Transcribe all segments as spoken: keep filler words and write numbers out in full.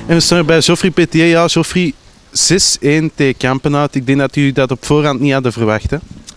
En we staan bij Geoffrey Pétier. Ja, Geoffrey, zes één tegen Kampenhout. Ik denk dat jullie dat op voorhand niet hadden verwacht, hè?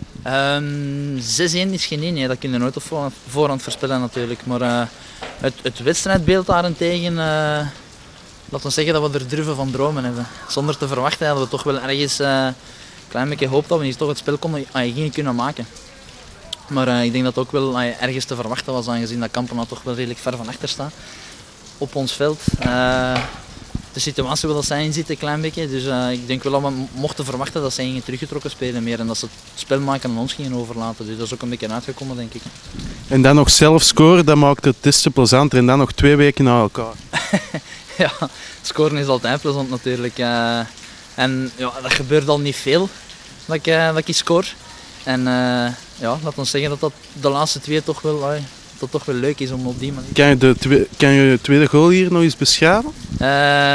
Um, zes één is geen één, nee. Dat kun je nooit op voorhand voorspellen natuurlijk. Maar uh, het, het wedstrijdbeeld daarentegen, uh, laten we zeggen dat we er durven van dromen hebben. Zonder te verwachten hadden we toch wel ergens uh, een klein beetje gehoopt dat we niet toch het spel konden, uh, gingen kunnen maken. Maar uh, ik denk dat het ook wel uh, ergens te verwachten was, aangezien dat Kampenhout toch wel redelijk ver van achter staat op ons veld. Uh, de situatie waar zij in zitten, een klein beetje. Dus uh, ik denk wel dat we mochten verwachten dat zij gingen teruggetrokken spelen meer en dat ze het spel maken aan ons gingen overlaten. Dus dat is ook een beetje uitgekomen, denk ik. En dan nog zelf scoren, dat maakt het des te plezanter. En dan nog twee weken na elkaar. Ja, scoren is altijd plezant natuurlijk. Uh, en ja, dat gebeurt al niet veel, dat ik, uh, dat ik score. En uh, ja, laat ons zeggen dat dat de laatste twee toch wel, uh, dat toch wel leuk is om op die manier. Kan je de, twe kan je de tweede goal hier nog eens beschrijven? Uh,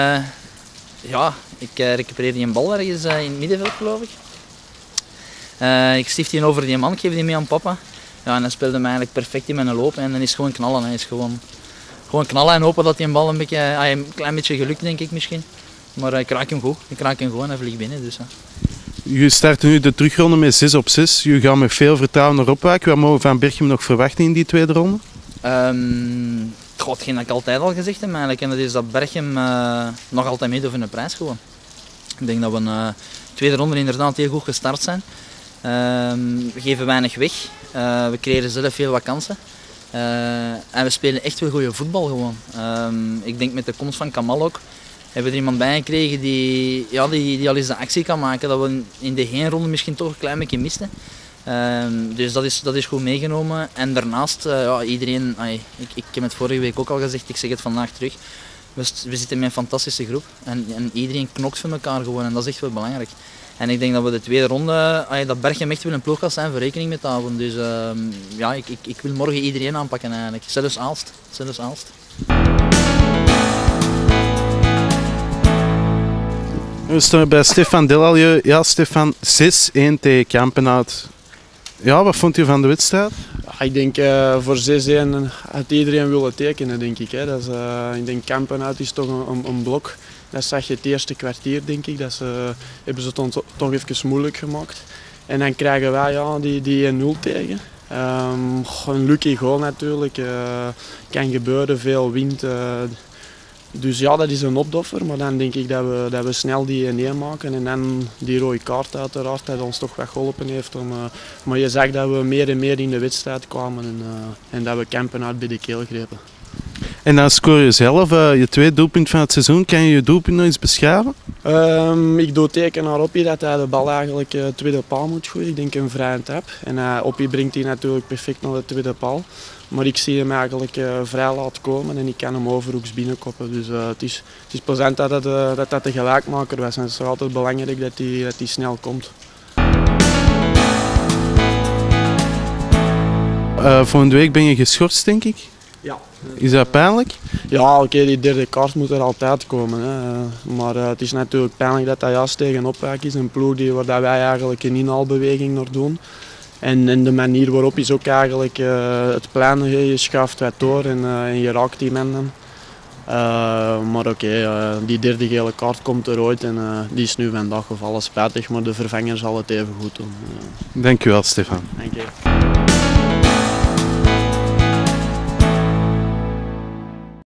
ja, ik uh, recupereer die een bal ergens uh, in het middenveld, geloof ik. Uh, ik stift die over die man, ik geef die mee aan papa. Ja, en hij speelde me eigenlijk perfect in mijn loop en dan is gewoon knallen. Hij is gewoon, gewoon knallen en hopen dat die bal een, beetje, uh, een klein beetje gelukt, denk ik misschien. Maar uh, ik raak hem goed, ik raak hem goed en hij vliegt binnen. Dus, uh. Jullie starten nu de terugronde met zes op zes. Jullie gaan met veel vertrouwen naar Opwaak. Wat mogen we van Berchem nog verwachten in die tweede ronde? Um, goh, hetgeen dat ik altijd al gezegd heb eigenlijk. En dat is dat Berchem uh, nog altijd meedoet in de prijs gewoon. Ik denk dat we een uh, tweede ronde inderdaad heel goed gestart zijn. Um, we geven weinig weg. Uh, we creëren zelf veel wat kansen. Uh, en we spelen echt wel goede voetbal gewoon. Um, ik denk met de komst van Kamal ook. Hebben we er iemand bij gekregen die, ja, die, die al eens de actie kan maken, dat we in de heenronde misschien toch een klein beetje misten. Um, dus dat is, dat is goed meegenomen. En daarnaast, uh, ja, iedereen, ay, ik, ik heb het vorige week ook al gezegd, ik zeg het vandaag terug. We, we zitten met een fantastische groep en, en iedereen knokt voor elkaar gewoon en dat is echt wel belangrijk. En ik denk dat we de tweede ronde, ay, dat Berchem echt wel een ploeg gaat zijn voor rekening met te houden. Dus uh, ja, ik, ik, ik wil morgen iedereen aanpakken eigenlijk, zelfs Aalst. Zelfs Aalst. We staan bij Stefan Delalieu. Ja, Stefan, zes één tegen Kampenhout. Ja, wat vond je van de wedstrijd? Ja, ik denk uh, voor zes één had iedereen willen tekenen, denk ik. Hè. Dat is, uh, ik denk Kampenhout is toch een, een, een blok. Dat zag je het eerste kwartier, denk ik. Dat ze, hebben ze het toch even moeilijk gemaakt. En dan krijgen wij ja, die, die één nul tegen. Um, een lucky goal natuurlijk. Uh, kan gebeuren, veel wind. Uh, Dus ja, dat is een opdoffer, maar dan denk ik dat we, dat we snel die één één maken en dan die rode kaart uiteraard, dat ons toch wat geholpen heeft. Om, uh, maar je zag dat we meer en meer in de wedstrijd kwamen en, uh, en dat we Kampenhout bij de keel grepen. En dan scoor je zelf uh, je tweede doelpunt van het seizoen. Kan je je doelpunt nog eens beschrijven? Um, ik doe teken naar Oppie dat hij de bal eigenlijk uh, tweede paal moet gooien. Ik denk een vrije trap. En uh, Oppie brengt die natuurlijk perfect naar de tweede paal. Maar ik zie hem eigenlijk uh, vrij laat komen en ik kan hem overhoeks binnenkoppen. Dus uh, het, is, het is plezant dat dat, uh, dat dat de gelijkmaker was. En het is altijd belangrijk dat hij dat die snel komt. Uh, volgende week ben je geschorst, denk ik. Ja. Is dat pijnlijk? Ja, oké, okay, die derde kaart moet er altijd komen. Hè. Maar uh, het is natuurlijk pijnlijk dat dat juist tegen Opwaak is. Een ploeg die, waar wij eigenlijk een inhaalbeweging naar doen. En, en de manier waarop is ook eigenlijk uh, het plein, je schuift wat door en, uh, en je raakt die man dan. Uh, maar oké, okay, uh, die derde gele kaart komt er ooit en uh, die is nu vandaag gevallen. Spijtig, maar de vervanger zal het even goed doen. Uh. Dank u wel, Stefan. Dank je.